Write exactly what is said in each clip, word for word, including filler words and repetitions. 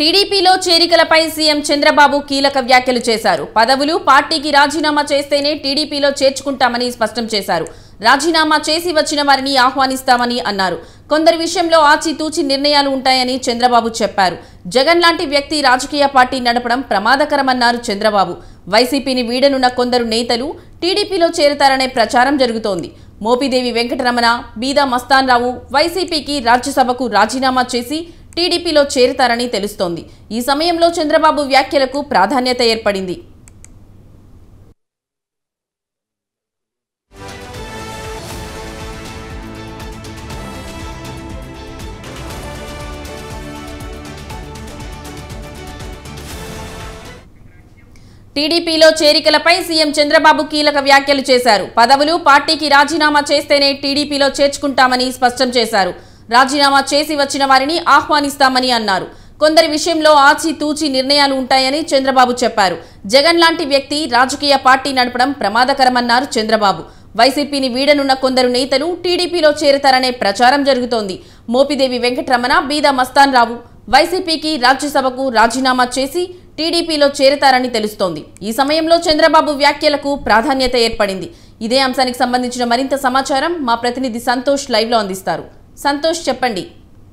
టీడీపీలో చేరికలపై సీఎం చంద్రబాబు కీలక వ్యాఖ్యలు చేశారు. పదవులు పార్టీకి రాజీనామా చేస్తేనే టీడీపీలో చేర్చుకుంటామని స్పష్టం చేశారు. రాజీనామా చేసి వచ్చిన వారిని ఆహ్వానిస్తామని అన్నారు. కొందరి విషయంలో ఆచితూచి నిర్ణయాలు ఉంటాయని చంద్రబాబు చెప్పారు. జగన్ లాంటి వ్యక్తి రాజకీయ పార్టీ నడపడం ప్రమాదకరమన్నారు చంద్రబాబు. వైసీపీని వీడనున్న కొందరు నేతలు టీడీపీలో చేరతారనే ప్రచారం జరుగుతోంది. మోపిదేవి వెంకటరమణ, బీదా మస్తాన్ రావు వైసీపీకి రాజ్యసభకు రాజీనామా చేసి టీడీపీలో చేరతారని తెలుస్తోంది. ఈ సమయంలో చంద్రబాబు వ్యాఖ్యలకు ప్రాధాన్యత ఏర్పడింది. టీడీపీలో చేరికలపై సీఎం చంద్రబాబు కీలక వ్యాఖ్యలు చేశారు. పదవులు పార్టీకి రాజీనామా చేస్తేనే టీడీపీలో చేర్చుకుంటామని స్పష్టం చేశారు. రాజీనామా చేసి వచ్చిన వారిని ఆహ్వానిస్తామని అన్నారు. కొందరి విషయంలో ఆచితూచి నిర్ణయాలు ఉంటాయని చంద్రబాబు చెప్పారు. జగన్ లాంటి వ్యక్తి రాజకీయ పార్టీ నడపడం ప్రమాదకరమన్నారు చంద్రబాబు. వైసీపీని వీడనున్న కొందరు నేతలు టీడీపీలో చేరతారనే ప్రచారం జరుగుతోంది. మోపిదేవి వెంకటరమణ, బీదా మస్తాన్ రావు వైసీపీకి రాజ్యసభకు రాజీనామా చేసి టీడీపీలో చేరతారని తెలుస్తోంది. ఈ సమయంలో చంద్రబాబు వ్యాఖ్యలకు ప్రాధాన్యత ఏర్పడింది. ఇదే అంశానికి సంబంధించిన మరింత సమాచారం మా ప్రతినిధి సంతోష్ లైవ్ లో అందిస్తారు. సంతోష్, చెప్పండి.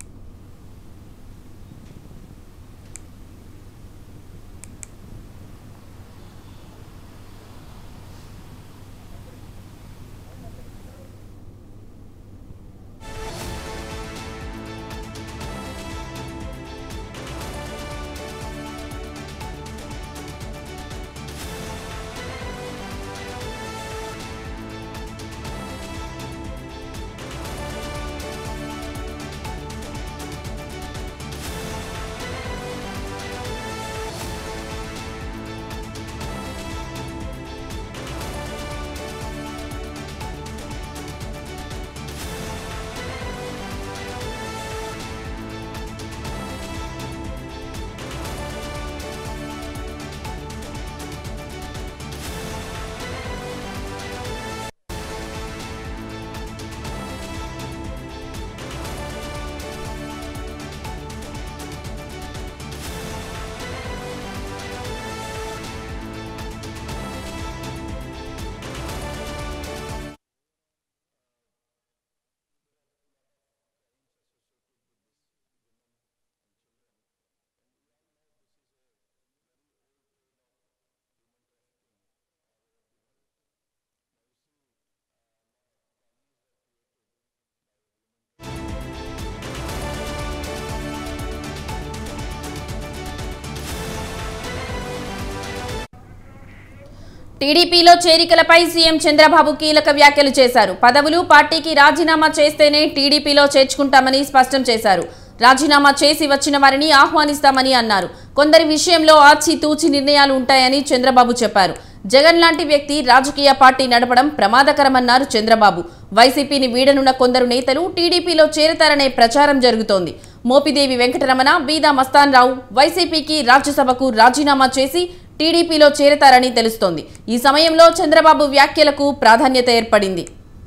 టీడీపీలో చేరికలపై సీఎం చంద్రబాబు కీలక వ్యాఖ్యలు చేశారు. పదవులు పార్టీకి రాజీనామా చేస్తేనే టీడీపీలో చేర్చుకుంటామని స్పష్టం చేశారు. రాజీనామా చేసి వచ్చిన వారిని ఆహ్వానిస్తామని అన్నారు. కొందరి విషయంలో ఆచితూచి నిర్ణయాలు ఉంటాయని చంద్రబాబు చెప్పారు. జగన్ లాంటి వ్యక్తి రాజకీయ పార్టీ నడపడం ప్రమాదకరమన్నారు చంద్రబాబు. వైసీపీని వీడనున్న కొందరు నేతలు టీడీపీలో చేరతారనే ప్రచారం జరుగుతోంది. మోపిదేవి వెంకటరమణ, బీదా మస్తాన్ రావు వైసీపీకి రాజ్యసభకు రాజీనామా చేసి టీడీపీలో చేరతారని తెలుస్తోంది. ఈ సమయంలో చంద్రబాబు వ్యాఖ్యలకు ప్రాధాన్యత ఏర్పడింది.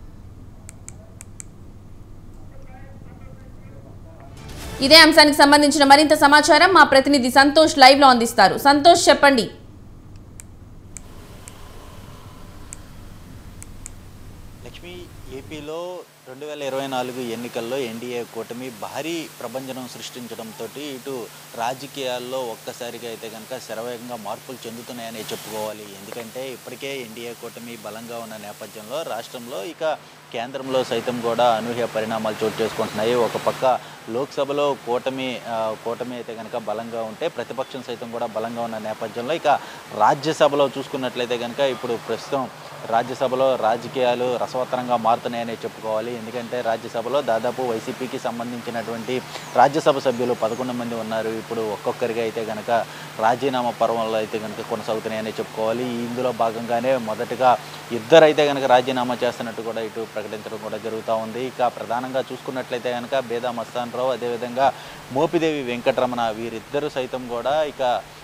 ఇదే అంశానికి సంబంధించిన మరింత సమాచారం మా ప్రతినిధి సంతోష్ లైవ్ లో అందిస్తారు. సంతోష్, చెప్పండి. లక్ష్మి, ఏపీలో రెండు వేల ఇరవై నాలుగు ఎన్నికల్లో ఎన్డీఏ కూటమి భారీ ప్రభంజనం సృష్టించడంతో ఇటు రాజకీయాల్లో ఒక్కసారిగా అయితే కనుక శరవేగంగా మార్పులు చెందుతున్నాయని చెప్పుకోవాలి. ఎందుకంటే ఇప్పటికే ఎన్డీఏ కూటమి బలంగా ఉన్న నేపథ్యంలో రాష్ట్రంలో ఇక కేంద్రంలో సైతం కూడా అనూహ్య పరిణామాలు చోటు చేసుకుంటున్నాయి. ఒక పక్క లోక్సభలో కూటమి కూటమి అయితే కనుక బలంగా ఉంటే ప్రతిపక్షం సైతం కూడా బలంగా ఉన్న నేపథ్యంలో ఇక రాజ్యసభలో చూసుకున్నట్లయితే కనుక ఇప్పుడు ప్రస్తుతం రాజ్యసభలో రాజకీయాలు రసవత్తరంగా మారుతున్నాయని చెప్పుకోవాలి. ఎందుకంటే రాజ్యసభలో దాదాపు వైసీపీకి సంబంధించినటువంటి రాజ్యసభ సభ్యులు పదకొండు మంది ఉన్నారు. ఇప్పుడు ఒక్కొక్కరిగా అయితే కనుక రాజీనామా పర్వంలో అయితే కనుక కొనసాగుతున్నాయని చెప్పుకోవాలి. ఇందులో భాగంగానే మొదటగా ఇద్దరు అయితే కనుక రాజీనామా చేస్తున్నట్టు కూడా ఇటు ప్రకటించడం కూడా జరుగుతూ ఉంది. ఇక ప్రధానంగా చూసుకున్నట్లయితే కనుక బీదా మస్తాన్ రావు, అదేవిధంగా మోపిదేవి వెంకటరమణ వీరిద్దరూ సైతం కూడా ఇక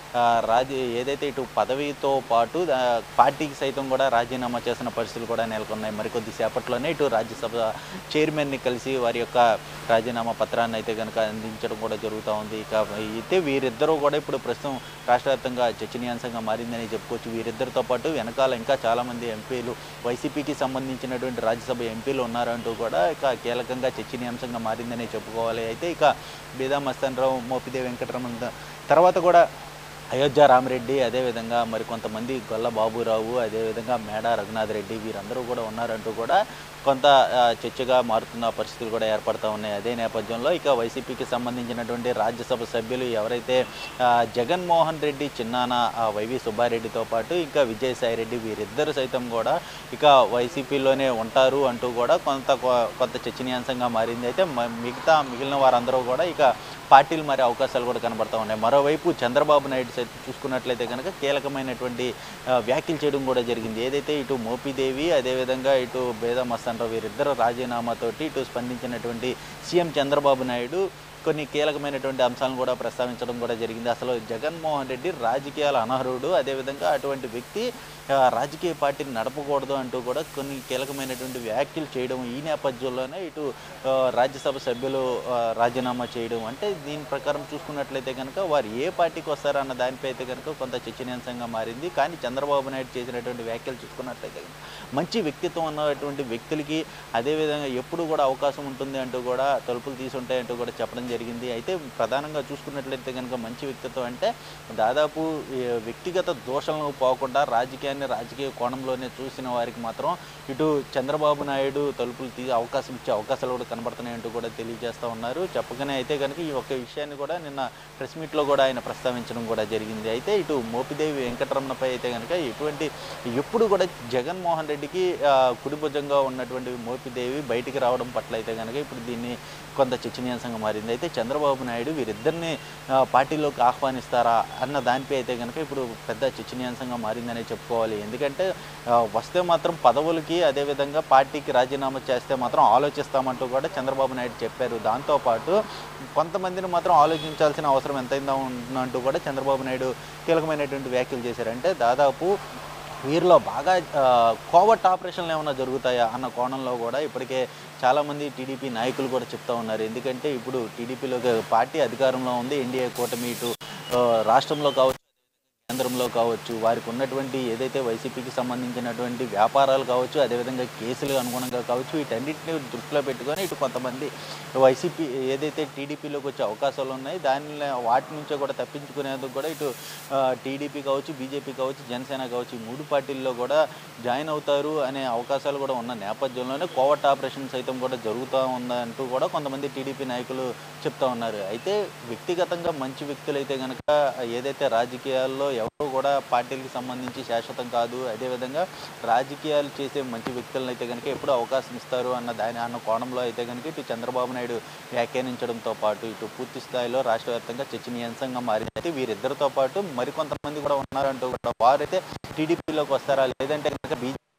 రాజ ఏదైతే ఇటు పదవితో పాటు పార్టీకి సైతం కూడా రాజీనామా చేసిన పరిస్థితులు కూడా నెలకొన్నాయి. మరికొద్ది సేపట్లోనే ఇటు రాజ్యసభ చైర్మన్ని కలిసి వారి యొక్క రాజీనామా పత్రాన్ని అయితే కనుక అందించడం కూడా జరుగుతూ ఉంది. ఇక అయితే వీరిద్దరూ కూడా ఇప్పుడు ప్రస్తుతం రాష్ట్ర వ్యాప్తంగా చర్చనీయాంశంగా మారిందని చెప్పుకోవచ్చు. వీరిద్దరితో పాటు వెనకాల ఇంకా చాలామంది ఎంపీలు వైసీపీకి సంబంధించినటువంటి రాజ్యసభ ఎంపీలు ఉన్నారంటూ కూడా ఇక కీలకంగా చర్చనీయాంశంగా మారిందని చెప్పుకోవాలి. అయితే ఇక బీదా మస్తాన్ రావు, మోపిదేవి వెంకటరమణ తర్వాత కూడా అయోధ్య రామరెడ్డి, అదేవిధంగా మరికొంతమంది గొల్ల బాబురావు, అదేవిధంగా మేడా రఘునాథ్ రెడ్డి వీరందరూ కూడా ఉన్నారంటూ కూడా కొంత చర్చగా మారుతున్న పరిస్థితులు కూడా ఏర్పడుతూ ఉన్నాయి. అదే నేపథ్యంలో ఇక వైసీపీకి సంబంధించినటువంటి రాజ్యసభ సభ్యులు ఎవరైతే జగన్మోహన్ రెడ్డి చిన్నాన వైవి సుబ్బారెడ్డితో పాటు ఇంకా విజయసాయి రెడ్డి వీరిద్దరు సైతం కూడా ఇక వైసీపీలోనే ఉంటారు అంటూ కూడా కొంత కొంత చర్చనీయాంశంగా మారింది. అయితే మిగతా మిగిలిన వారందరూ కూడా ఇక పార్టీలు మారే అవకాశాలు కూడా కనబడుతూ ఉన్నాయి. మరోవైపు చంద్రబాబు నాయుడు సైతం చూసుకున్నట్లయితే కనుక కీలకమైనటువంటి వ్యాఖ్యలు చేయడం కూడా జరిగింది. ఏదైతే ఇటు మోపిదేవి అదేవిధంగా ఇటు బేదా మస్తాన్ రావు వీరిద్దరు రాజీనామాతోటి ఇటు స్పందించినటువంటి సీఎం చంద్రబాబు నాయుడు కొన్ని కీలకమైనటువంటి అంశాలను కూడా ప్రస్తావించడం కూడా జరిగింది. అసలు జగన్మోహన్ రెడ్డి రాజకీయాల అనర్హుడు, అదేవిధంగా అటువంటి వ్యక్తి రాజకీయ పార్టీని నడపకూడదు అంటూ కూడా కొన్ని కీలకమైనటువంటి వ్యాఖ్యలు చేయడం, ఈ నేపథ్యంలోనే ఇటు రాజ్యసభ సభ్యులు రాజీనామా చేయడం అంటే దీని ప్రకారం చూసుకున్నట్లయితే కనుక వారు ఏ పార్టీకి వస్తారన్న దానిపై అయితే కనుక కొంత చర్చనీయాంశంగా మారింది. కానీ చంద్రబాబు నాయుడు చేసినటువంటి వ్యాఖ్యలు చూసుకున్నట్లయితే మంచి వ్యక్తిత్వం ఉన్నటువంటి వ్యక్తులకి అదేవిధంగా ఎప్పుడు కూడా అవకాశం ఉంటుంది అంటూ కూడా తలుపులు తీసుంటాయంటూ కూడా చెప్పడం జరిగింది. అయితే ప్రధానంగా చూసుకున్నట్లయితే కనుక మంచి వ్యక్తిత్వం అంటే దాదాపు వ్యక్తిగత దోషాలను పోకుండా రాజకీయాన్ని రాజకీయ కోణంలోనే చూసిన వారికి మాత్రం ఇటు చంద్రబాబు నాయుడు తలుపులు తీ అవకాశం ఇచ్చే అవకాశాలు కూడా కనబడుతున్నాయంటూ కూడా తెలియజేస్తూ ఉన్నారు. చెప్పగానే అయితే కనుక ఈ ఒక్క విషయాన్ని కూడా నిన్న ప్రెస్ మీట్లో కూడా ఆయన ప్రస్తావించడం కూడా జరిగింది. అయితే ఇటు మోపిదేవి వెంకటరమణపై అయితే కనుక ఎటువంటి ఎప్పుడు కూడా జగన్మోహన్ రెడ్డికి కుడిభుజంగా ఉన్నటువంటి మోపిదేవి బయటికి రావడం పట్ల అయితే కనుక ఇప్పుడు దీన్ని కొంత చర్చనీయాంశంగా మారింది. అయితే చంద్రబాబు నాయుడు వీరిద్దరిని పార్టీలోకి ఆహ్వానిస్తారా అన్న దానిపై అయితే కనుక ఇప్పుడు పెద్ద చర్చనీయాంశంగా మారిందనే చెప్పుకోవాలి. ఎందుకంటే వస్తే మాత్రం పదవులకి అదేవిధంగా పార్టీకి రాజీనామా చేస్తే మాత్రం ఆలోచిస్తామంటూ కూడా చంద్రబాబు నాయుడు చెప్పారు. దాంతోపాటు కొంతమందిని మాత్రం ఆలోచించాల్సిన అవసరం ఎంతైందా ఉందంటూ కూడా చంద్రబాబు నాయుడు కీలకమైనటువంటి వ్యాఖ్యలు చేశారు. అంటే దాదాపు వీరిలో బాగా కోవర్ట్ ఆపరేషన్లు ఏమైనా జరుగుతాయా అన్న కోణంలో కూడా ఇప్పటికే చాలామంది టీడీపీ నాయకులు కూడా చెప్తా ఉన్నారు. ఎందుకంటే ఇప్పుడు టీడీపీలో పార్టీ అధికారంలో ఉంది, ఎన్డీఏ కూటమి ఇటు రాష్ట్రంలో కావచ్చు కేంద్రంలో కావచ్చు వారికి ఉన్నటువంటి ఏదైతే వైసీపీకి సంబంధించినటువంటి వ్యాపారాలు కావచ్చు అదేవిధంగా కేసులు అనుగుణంగా కావచ్చు వీటన్నిటిని దృష్టిలో పెట్టుకొని ఇటు కొంతమంది వైసీపీ ఏదైతే టీడీపీలోకి వచ్చే అవకాశాలు ఉన్నాయి దాని వాటి నుంచే కూడా తప్పించుకునేందుకు కూడా ఇటు టీడీపీ కావచ్చు బీజేపీ కావచ్చు జనసేన కావచ్చు ఈ మూడు పార్టీల్లో కూడా జాయిన్ అవుతారు అనే అవకాశాలు కూడా ఉన్న నేపథ్యంలోనే కోవర్ట్ ఆపరేషన్ సైతం కూడా జరుగుతూ ఉందంటూ కూడా కొంతమంది టీడీపీ నాయకులు చెప్తా ఉన్నారు. అయితే వ్యక్తిగతంగా మంచి వ్యక్తులు అయితే కనుక ఏదైతే రాజకీయాల్లో ఎవరు కూడా పార్టీలకు సంబంధించి శాశ్వతం కాదు, అదేవిధంగా రాజకీయాలు చేసే మంచి వ్యక్తులను అయితే కనుక ఎప్పుడు అవకాశం ఇస్తారు అన్న దాని అన్న కోణంలో అయితే కనుక ఇటు చంద్రబాబు నాయుడు వ్యాఖ్యానించడంతో పాటు ఇటు పూర్తి స్థాయిలో రాష్ట్ర వ్యాప్తంగా చర్చనీయాంశంగా మారింది. అయితే వీరిద్దరితో పాటు మరికొంతమంది కూడా ఉన్నారంటూ కూడా వారైతే టీడీపీలోకి వస్తారా లేదంటే కనుక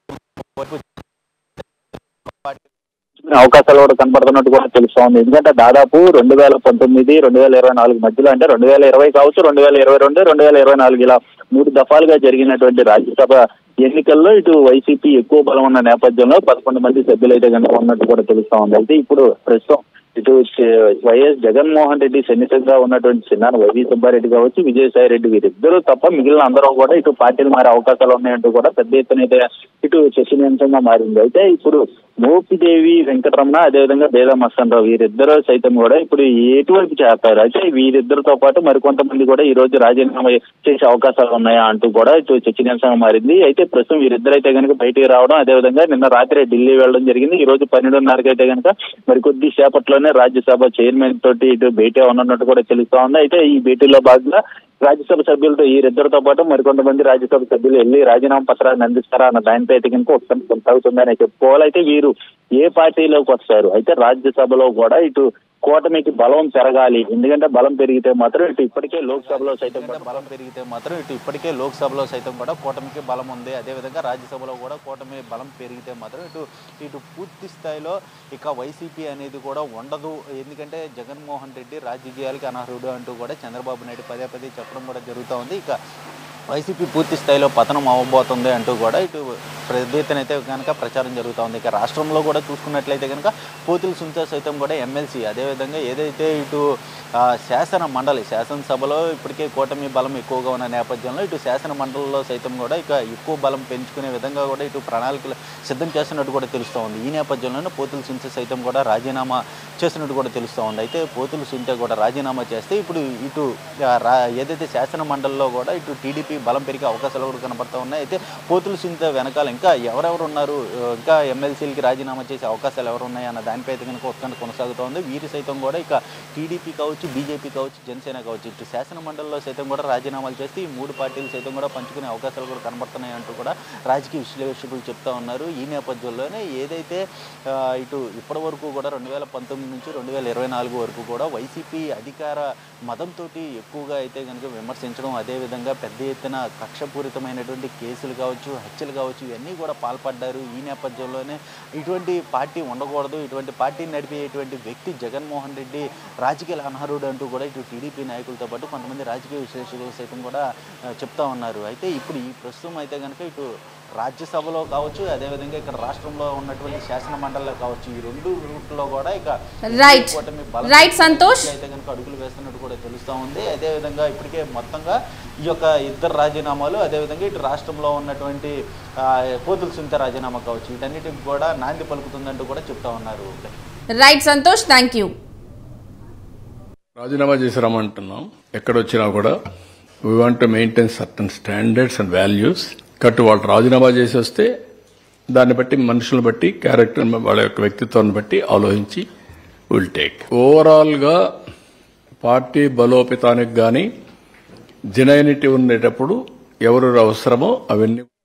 బీజేపీ అవకాశాలు కూడా కనబడుతున్నట్టు కూడా తెలుస్తా ఉంది. ఎందుకంటే దాదాపు రెండు వేల పంతొమ్మిది రెండు వేల ఇరవై నాలుగు మధ్యలో అంటే రెండు వేల ఇరవై కావచ్చు రెండు వేల ఇరవై రెండు రెండు వేల ఇరవై నాలుగు ఇలా మూడు దఫాలుగా జరిగినటువంటి రాజ్యసభ ఎన్నికల్లో ఇటు వైసీపీ ఎక్కువ బలం ఉన్న నేపథ్యంలో పదకొండు మంది సభ్యులు అయితే కనుక ఉన్నట్టు కూడా తెలుస్తా ఉంది. అయితే ఇప్పుడు ప్రస్తుతం ఇటు వైఎస్ జగన్మోహన్ రెడ్డి సన్నిహితంగా ఉన్నటువంటి చిన్నాన వైవి సుబ్బారెడ్డి కావచ్చు విజయసాయి రెడ్డి వీరిద్దరూ తప్ప మిగిలిన అందరూ కూడా ఇటు పార్టీలు మారే అవకాశాలు ఉన్నాయంటూ కూడా పెద్ద ఎత్తున అయితే ఇటు చర్చనీయాంశంగా మారింది. అయితే ఇప్పుడు మోపిదేవి వెంకటరమణ అదేవిధంగా బేదా మస్తాన్ రావు వీరిద్దరూ సైతం కూడా ఇప్పుడు ఎటువైపు చేస్తారు. అయితే వీరిద్దరితో పాటు మరికొంతమంది కూడా ఈ రోజు రాజీనామా చేసే అవకాశాలు ఉన్నాయా అంటూ కూడా ఇటు చర్చనీయాంశంగా మారింది. అయితే ప్రస్తుతం వీరిద్దరైతే కనుక బయటికి రావడం అదేవిధంగా నిన్న రాత్రి ఢిల్లీ వెళ్ళడం జరిగింది. ఈ రోజు పన్నెండున్నరకు అయితే కనుక మరి కొద్ది సేపట్లోనే రాజ్యసభ చైర్మన్ తోటి ఇటు భేటీ ఉన్నట్టు కూడా తెలుస్తా ఉంది. అయితే ఈ భేటీలో భాగంగా రాజ్యసభ సభ్యులతో వీరిద్దరితో పాటు మరికొంతమంది రాజ్యసభ సభ్యులు వెళ్ళి రాజీనామా పత్రాన్ని అందిస్తారా అన్న దానిపై అయితే కనుక ఒకసారి కొనసాగుతుందని చెప్పుకోవాలి. అయితే వీరు ఏ పార్టీలోకి వస్తారు అయితే రాజ్యసభలో కూడా ఇటు కూటమికి బలం పెరగాలి. ఎందుకంటే బలం పెరిగితే మాత్రం ఇటు ఇప్పటికే లోక్సభలో సైతం బలం పెరిగితే మాత్రం ఇటు ఇప్పటికే లోక్సభలో సైతం కూడా కూటమికి బలం ఉంది. అదేవిధంగా రాజ్యసభలో కూడా కూటమి బలం పెరిగితే మాత్రం ఇటు ఇటు పూర్తి స్థాయిలో ఇక వైసీపీ అనేది కూడా ఉండదు. ఎందుకంటే జగన్మోహన్ రెడ్డి రాజకీయాలకి అనర్హుడు అంటూ కూడా చంద్రబాబు నాయుడు పదే పదే చెప్తా చెప్పడం కూడా జరుగుతూ ఉంది. ఇక వైసీపీ పూర్తి స్థాయిలో పతనం అవ్వబోతుంది అంటూ కూడా ఇటు పెద్ద ఎత్తున అయితే కనుక ప్రచారం జరుగుతూ ఉంది. ఇక రాష్ట్రంలో కూడా చూసుకున్నట్లయితే కనుక పోతుల సునీత సైతం కూడా ఎమ్మెల్సీ, అదేవిధంగా ఏదైతే ఇటు శాసన మండలి శాసనసభలో ఇప్పటికే కూటమి బలం ఎక్కువగా ఉన్న నేపథ్యంలో ఇటు శాసన మండలిలో సైతం కూడా ఇక ఎక్కువ బలం పెంచుకునే విధంగా కూడా ఇటు ప్రణాళికలు సిద్ధం చేస్తున్నట్టు కూడా తెలుస్తూ ఉంది. ఈ నేపథ్యంలోనే పోతుల సునీత సైతం కూడా రాజీనామా చేస్తున్నట్టు కూడా తెలుస్తూ ఉంది. అయితే పోతుల సునీత కూడా రాజీనామా చేస్తే ఇప్పుడు ఇటు ఏదైతే శాసన మండలిలో కూడా ఇటు టీడీపీ బలం పెరిగే అవకాశాలు కూడా కనబడుతూ ఉన్నాయి. అయితే పోతుల సునీత వెనకాల ఇంకా ఎవరెవరు ఉన్నారు, ఇంకా ఎమ్మెల్సీలకి రాజీనామా చేసే అవకాశాలు ఎవరు ఉన్నాయి అన్న దానిపై అయితే కనుక ఉత్కంఠ కొనసాగుతూ ఉంది. వీరి సైతం కూడా ఇక టీడీపీ కావచ్చు, బీజేపీ కావచ్చు, జనసేన కావచ్చు, ఇటు శాసన మండలిలో సైతం కూడా రాజీనామాలు చేస్తే ఈ మూడు పార్టీలు సైతం కూడా పంచుకునే అవకాశాలు కూడా కనబడుతున్నాయి అంటూ కూడా రాజకీయ విశ్లేషకులు చెప్తా ఉన్నారు. ఈ నేపథ్యంలోనే ఏదైతే ఇటు ఇప్పటి వరకు కూడా రెండు వేల పంతొమ్మిది నుంచి రెండు వేల ఇరవై నాలుగు వరకు కూడా వైసీపీ అధికార మతంతో ఎక్కువగా అయితే కనుక విమర్శించడం, అదేవిధంగా పెద్ద ఎత్తున కక్షపూరితమైనటువంటి కేసులు కావచ్చు, హత్యలు కావచ్చు, ఇవన్నీ కూడా పాల్పడ్డారు. ఈ నేపథ్యంలోనే ఇటువంటి పార్టీ ఉండకూడదు, ఇటువంటి పార్టీని నడిపేటువంటి వ్యక్తి జగన్మోహన్ రెడ్డి రాజకీయ అనర్హుడు అంటూ కూడా ఇటు టీడీపీ నాయకులతో పాటు కొంతమంది రాజకీయ విశ్లేషకులు సైతం కూడా చెప్తా ఉన్నారు. అయితే ఇప్పుడు ఈ ప్రస్తుతం అయితే కనుక ఇటు రాజ్యసభలో కావచ్చు, అదేవిధంగా ఇక్కడ రాష్ట్రంలో ఉన్నటువంటి శాసన మండలిలో కావచ్చు, ఈ రెండు రూట్లో కూడా ఇక కూటమి బలం అయితే కనుక అడుగులు వేస్తున్నట్టు కూడా తెలుస్తూ ఉంది. అదేవిధంగా ఇప్పటికే మొత్తంగా ఈ యొక్క ఇద్దరు రాజీనామాలు, అదేవిధంగా ఇటు రాష్ట్రంలో ఉన్నటువంటి పోతుల సునీత రాజీనామా కావచ్చు, వీటన్నిటికి కూడా నాంది పలుకుతుందంటూ కూడా చెప్తా ఉన్నారు. Right Santosh, thank you. రాజీనామా చేసి రమ్మంటున్నాం. ఎక్కడొచ్చినా కూడా we want to maintain certain standards and values. కట్టు వాళ్ళు రాజీనామా చేసి వస్తే దాన్ని బట్టి మనుషులను బట్టి క్యారెక్టర్ వాళ్ళ యొక్క వ్యక్తిత్వాన్ని బట్టి ఆలోచించి విల్ టేక్. ఓవరాల్ గా పార్టీ బలోపేతానికి గాని జెన్యూనిటీ ఉండేటప్పుడు ఎవరు అవసరమో అవన్నీ